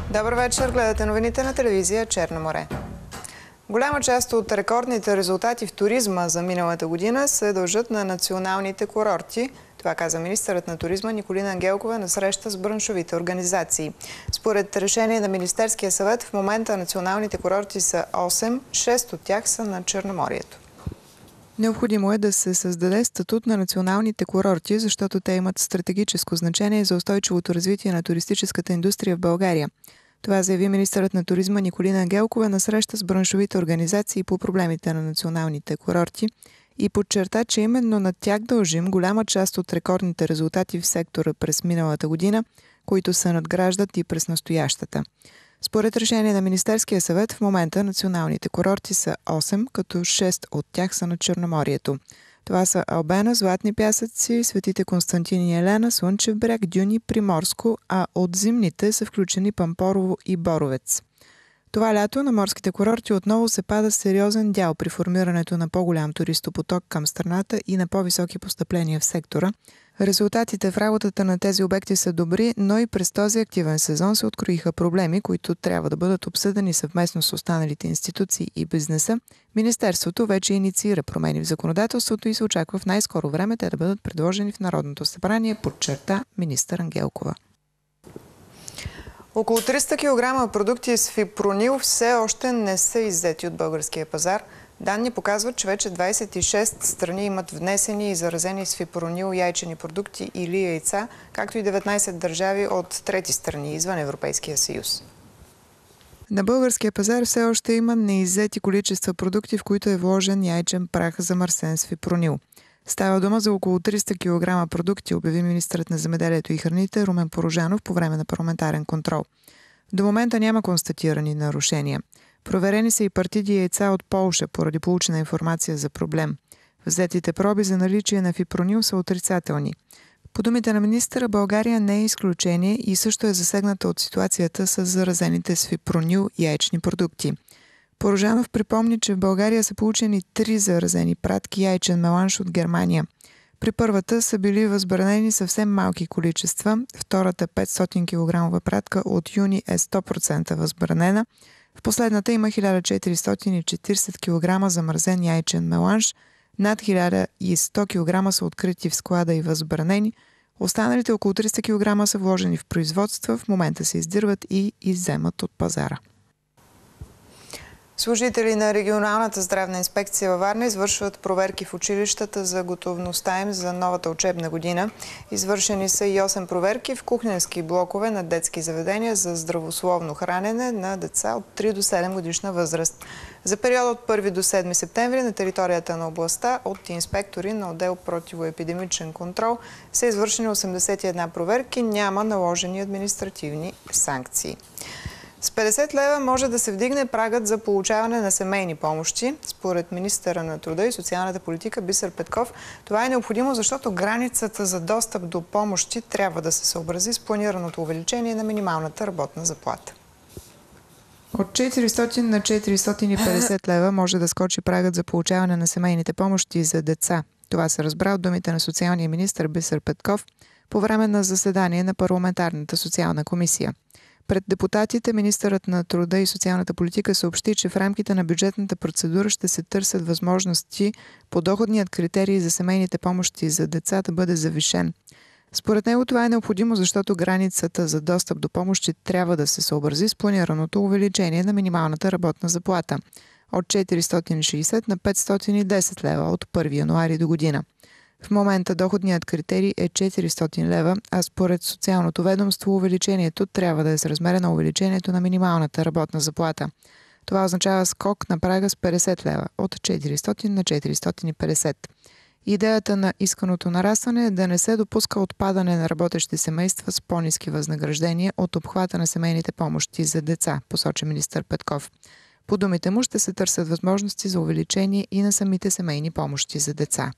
Добър вечер, гледате новините на телевизия Черно море. Голяма част от рекордните резултати в туризма за миналата година се дължат на националните курорти. Това каза министърът на туризма Николина Ангелкова на среща с браншовите организации. Според решение на Министерския съвет, в момента националните курорти са 8, 6 от тях са на Черноморието. Необходимо е да се създаде статут на националните курорти, защото те имат стратегическо значение за устойчивото развитие на туристическата индустрия в България. Това заяви министърът на туризма Николина Ангелкова на среща с браншовите организации по проблемите на националните курорти и подчерта, че именно на тях дължим голяма част от рекордните резултати в сектора през миналата година, които се надграждат и през настоящата. Според решение на Министерския съвет, в момента националните курорти са 8, като 6 от тях са на Черноморието. Това са Албена, Златни пясъци, Светите Константин и Елена, Слънчев бряг, Дюни, Приморско, а от зимните са включени Пампорово и Боровец. Това лято на морските курорти отново се пада сериозен дял при формирането на по-голям туристопоток към страната и на по-високи постъпления в сектора. Резултатите в работата на тези обекти са добри, но и през този активен сезон се откроиха проблеми, които трябва да бъдат обсъдени съвместно с останалите институции и бизнеса. Министерството вече инициира промени в законодателството и се очаква в най-скоро време те да бъдат предложени в Народното събрание, подчерта министър Ангелкова. Около 300 кг продукти с фипронил все още не са иззети от българския пазар. Данни показват, че вече 26 страни имат внесени и заразени с фипронил яйчени продукти или яйца, както и 19 държави от трети страни извън Европейския съюз. На българския пазар все още има неиззети количества продукти, в които е вложен яйчен прах замърсен с фипронил. Става дума за около 300 кг продукти, обяви министърът на земеделието и храните Румен Порожанов по време на парламентарен контрол. До момента няма констатирани нарушения. Проверени са и партиди яйца от Полша поради получена информация за проблем. Взетите проби за наличие на фипронил са отрицателни. По думите на министъра, България не е изключение и също е засегната от ситуацията с заразените с фипронил яйчни продукти. Порожанов припомни, че в България са получени 3 заразени пратки яйчен меланж от Германия. При първата са били възбранени съвсем малки количества, втората 500 кг пратка от юни е 100% възбранена, в последната има 1440 кг замразен яйчен меланж, над 1100 кг са открити в склада и възбранени, останалите около 300 кг са вложени в производства, в момента се издирват и изземат от пазара. Служители на регионалната здравна инспекция във Варна извършват проверки в училищата за готовността им за новата учебна година. Извършени са и 8 проверки в кухненски блокове на детски заведения за здравословно хранене на деца от 3 до 7 годишна възраст. За период от 1 до 7 септември на територията на областта от инспектори на отдел противоепидемичен контрол са извършени 81 проверки, няма наложени административни санкции. С 50 лева може да се вдигне прагът за получаване на семейни помощи. Според министъра на труда и социалната политика Бисер Петков, това е необходимо, защото границата за достъп до помощи трябва да се съобрази с планираното увеличение на минималната работна заплата. От 400 на 450 лева може да скочи прагът за получаване на семейните помощи за деца. Това се разбра от думите на социалния министър Бисер Петков по време на заседание на парламентарната социална комисия. Пред депутатите министърът на труда и социалната политика съобщи, че в рамките на бюджетната процедура ще се търсят възможности подоходният критерий за семейните помощи за деца да бъде завишен. Според него това е необходимо, защото границата за достъп до помощи трябва да се съобрази с планираното увеличение на минималната работна заплата от 460 на 510 лева от 1 януари до година. В момента доходният критерий е 400 лева, а според социалното ведомство увеличението трябва да е с размера на увеличението на минималната работна заплата. Това означава скок на прага с 50 лева от 400 на 450. Идеята на исканото нарастване е да не се допуска отпадане на работещи семейства с по-ниски възнаграждения от обхвата на семейните помощи за деца, посочи министър Петков. По думите му ще се търсят възможности за увеличение и на самите семейни помощи за деца.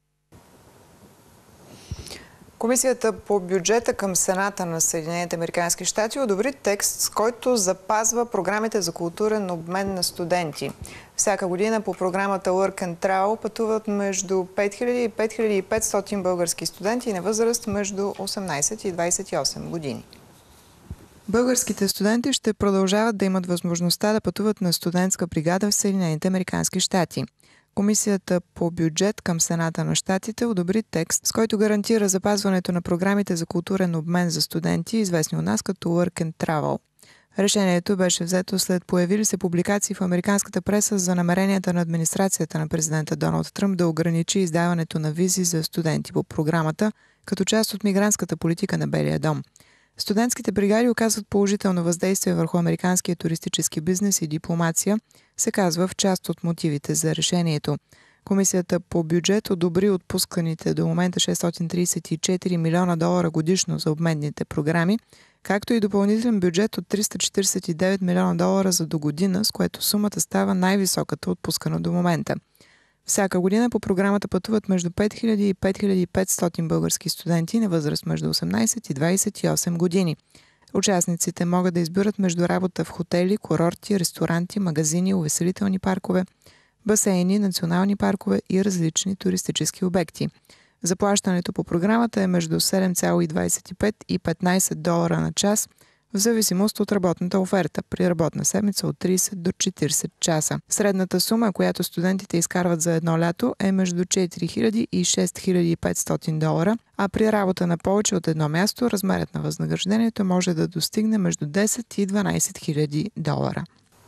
Комисията по бюджета към Сената на Съединените американски щати одобри текст, с който запазва програмите за културен обмен на студенти. Всяка година по програмата Work and Travel пътуват между 5000 и 5500 български студенти на възраст между 18 и 28 години. Българските студенти ще продължават да имат възможността да пътуват на студентска бригада в Съединените американски щати. Комисията по бюджет към Сената на щатите одобри текст, с който гарантира запазването на програмите за културен обмен за студенти, известни у нас като Work and Travel. Решението беше взето след появили се публикации в американската преса за намеренията на администрацията на президента Доналд Тръмп да ограничи издаването на визи за студенти по програмата, като част от мигрантската политика на Белия дом. Студентските бригади оказват положително въздействие върху американския туристически бизнес и дипломация, се казва в част от мотивите за решението. Комисията по бюджет одобри отпусканите до момента $634 милиона годишно за обменните програми, както и допълнителен бюджет от $349 милиона за до година, с което сумата става най-високата отпускана до момента. Всяка година по програмата пътуват между 5000 и 5500 български студенти на възраст между 18 и 28 години. Участниците могат да избират между работа в хотели, курорти, ресторанти, магазини, увеселителни паркове, басейни, национални паркове и различни туристически обекти. Заплащането по програмата е между $7,25 и $15 на час, в зависимост от работната оферта, при работна седмица от 30 до 40 часа. Средната сума, която студентите изкарват за едно лято, е между $4000 и $6500, а при работа на повече от едно място, размерът на възнаграждението може да достигне между $10 и $12,000.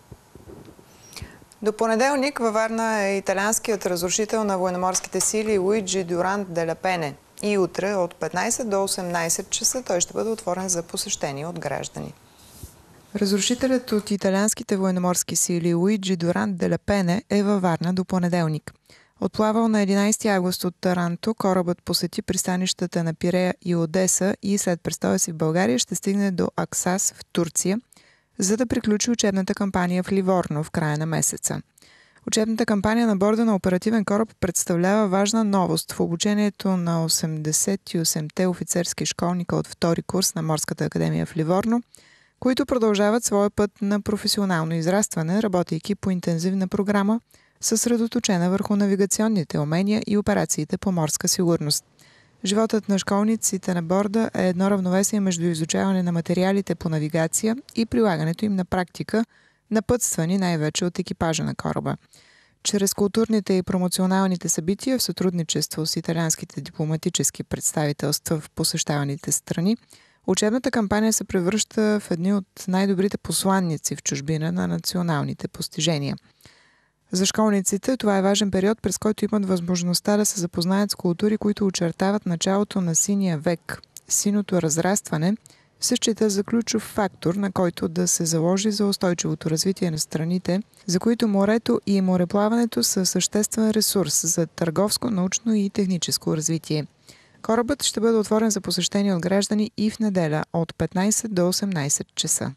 До понеделник във Варна е италианският разрушител на военноморските сили Луиджи Дюран де ла Пене. И утре от 15 до 18 часа той ще бъде отворен за посещение от граждани. Разрушителят от италианските военноморски сили Луиджи Дюран де ла Пене е във Варна до понеделник. Отплавал на 11 август от Таранто, корабът посети пристанищата на Пирея и Одеса и след престоя си в България ще стигне до Аксас в Турция, за да приключи учебната кампания в Ливорно в края на месеца. Учебната кампания на борда на оперативен кораб представлява важна новост в обучението на 88-те офицерски школника от втори курс на Морската академия в Ливорно, които продължават своя път на професионално израстване, работейки по интензивна програма, съсредоточена върху навигационните умения и операциите по морска сигурност. Животът на школниците на борда е едно равновесие между изучаване на материалите по навигация и прилагането им на практика, напътствани най-вече от екипажа на кораба. Чрез културните и промоционалните събития в сътрудничество с италианските дипломатически представителства в посещаваните страни, учебната кампания се превръща в едни от най-добрите посланници в чужбина на националните постижения. За школниците това е важен период, през който имат възможността да се запознаят с култури, които очертават началото на синия век. Синото разрастване се счита за ключов фактор, на който да се заложи за устойчивото развитие на страните, за които морето и мореплаването са съществен ресурс за търговско, научно и техническо развитие. Корабът ще бъде отворен за посещение от граждани и в неделя от 15 до 18 часа.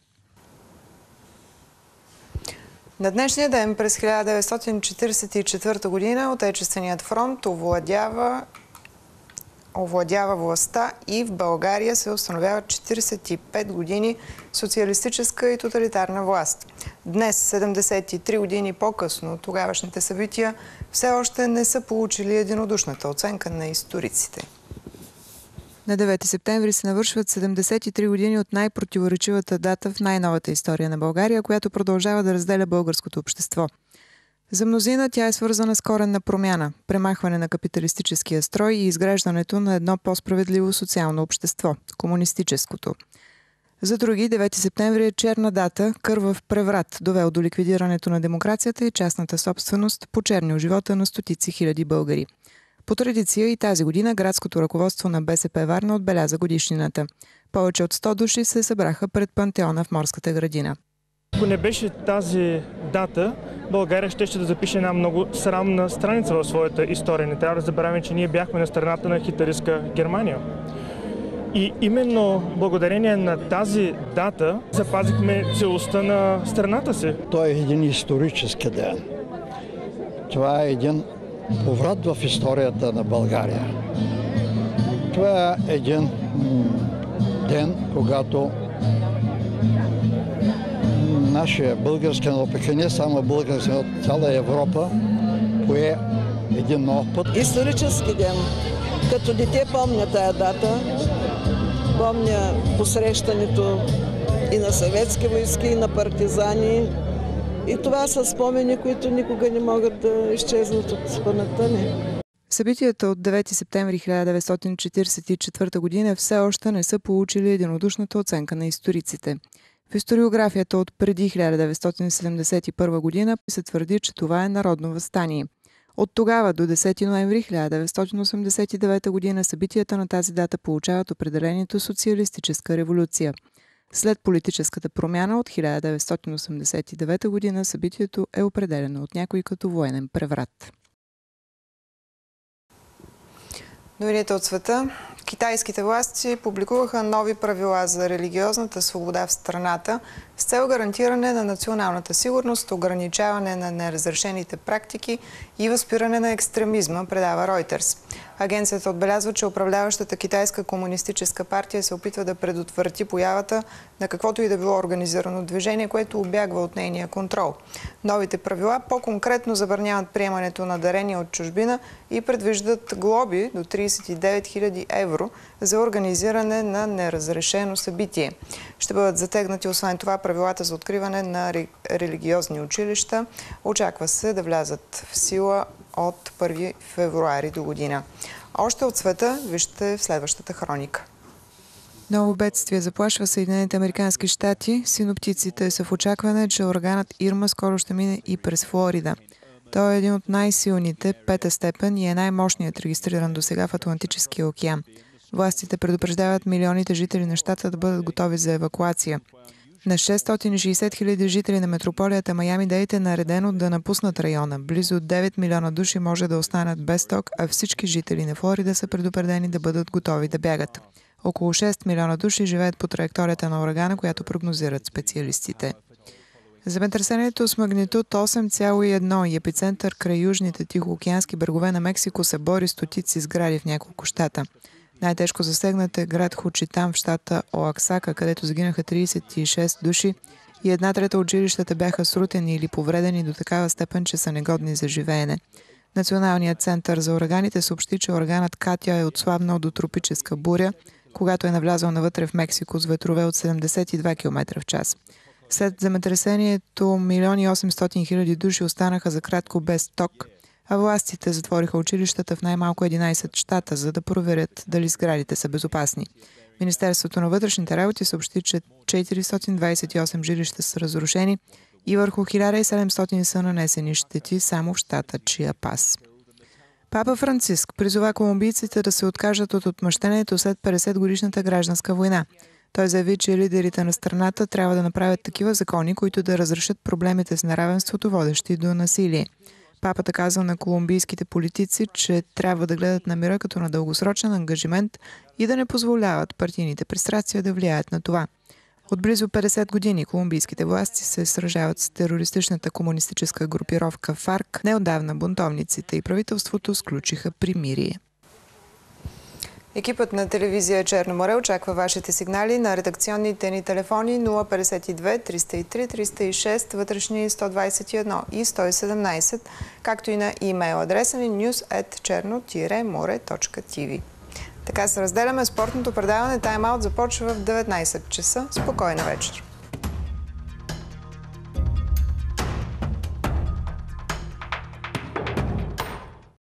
На днешния ден през 1944 година Отечественият фронт овладява властта и в България се установява 45 години социалистическа и тоталитарна власт. Днес, 73 години по-късно от тогавашните събития, все още не са получили единодушната оценка на историците. На 9 септември се навършват 73 години от най-противоречивата дата в най-новата история на България, която продължава да разделя българското общество. За мнозина тя е свързана с коренна промяна, премахване на капиталистическия строй и изграждането на едно по-справедливо социално общество – комунистическото. За други 9 септември е черна дата, кървав преврат, довел до ликвидирането на демокрацията и частната собственост, почернил живота на стотици хиляди българи. По традиция и тази година градското ръководство на БСП Варна отбеляза годишнината. Повече от 100 души се събраха пред пантеона в Морската градина. Ако не беше тази дата, България ще да запише една много срамна страница в своята история. Не трябва да забравяме, че ние бяхме на страната на хитлеристка Германия. И именно благодарение на тази дата запазихме целостта на страната си. Той е един исторически ден. Това е един поврат в историята на България. Това е един ден, когато нашия български народ, пък не само български народ, цяла Европа пое един нов път. Исторически ден. Като дете помня тая дата, помня посрещането и на съветски войски, и на партизани. И това са спомени, които никога не могат да изчезнат от паметта ни. Събитията от 9 септември 1944 година все още не са получили единодушната оценка на историците. В историографията от преди 1971 година се твърди, че това е народно въстание. От тогава до 10 ноември 1989 година събитията на тази дата получават определението социалистическа революция. След политическата промяна от 1989 година събитието е определено от някой като военен преврат. Новините от света. Китайските власти публикуваха нови правила за религиозната свобода в страната с цел гарантиране на националната сигурност, ограничаване на неразрешените практики и възпиране на екстремизма, предава Reuters. Агенцията отбелязва, че управляващата китайска комунистическа партия се опитва да предотврати появата на каквото и да било организирано движение, което обягва от нейния контрол. Новите правила по-конкретно забраняват приемането на дарения от чужбина и предвиждат глоби до 39 000 евро за организиране на неразрешено събитие. Ще бъдат затегнати освен това правилата за откриване на религиозни училища. Очаква се да влязат в сила от 1 февруари до година. Още от света вижте в следващата хроника. Ново бедствие заплашва Съединените американски щати. Синоптиците са в очакване, че ураганът Ирма скоро ще мине и през Флорида. Той е един от най-силните, 5-та степен, и е най-мощният регистриран досега в Атлантическия океан. Властите предупреждават милионите жители на щата да бъдат готови за евакуация. На 660 000 жители на метрополията Майами-Дейт е наредено да напуснат района. Близо 9 милиона души може да останат без ток, а всички жители на Флорида са предупредени да бъдат готови да бягат. Около 6 милиона души живеят по траекторията на урагана, която прогнозират специалистите. Земетресението с магнитуд 8,1 и епицентър край южните тихоокеански брегове на Мексико събори стотици сгради в няколко щата. Най-тежко засегнат е град Хучитан в щата Оаксака, където загинаха 36 души и 1/3 от жилищата бяха срутени или повредени до такава степен, че са негодни за живеене. Националният център за ураганите съобщи, че ураганът Катя е отслабнал до тропическа буря, когато е навлязъл навътре в Мексико с ветрове от 72 км в час. След земетресението 1 800 000 души останаха за кратко без ток, а властите затвориха училищата в най-малко 11 щата, за да проверят дали сградите са безопасни. Министерството на вътрешните работи съобщи, че 428 жилища са разрушени и върху 1700 са нанесени щети само в щата Чиапас. Папа Франциск призова колумбийците да се откажат от отмъщението след 50-годишната гражданска война. Той заяви, че лидерите на страната трябва да направят такива закони, които да разрешат проблемите с неравенството, водещи до насилие. Папата каза на колумбийските политици, че трябва да гледат на мира като на дългосрочен ангажимент и да не позволяват партийните пристрастия да влияят на това. От близо 50 години колумбийските власти се сражават с терористичната комунистическа групировка ФАРК. Неотдавна бунтовниците и правителството сключиха примирие. Екипът на телевизия Черно море очаква вашите сигнали на редакционните ни телефони 052 303 306, вътрешни 121 и 117, както и на имейл адреса ни news@черно-море.tv. Така се разделяме. Спортното предаване Тайм Аут започва в 19 часа. Спокойна вечер!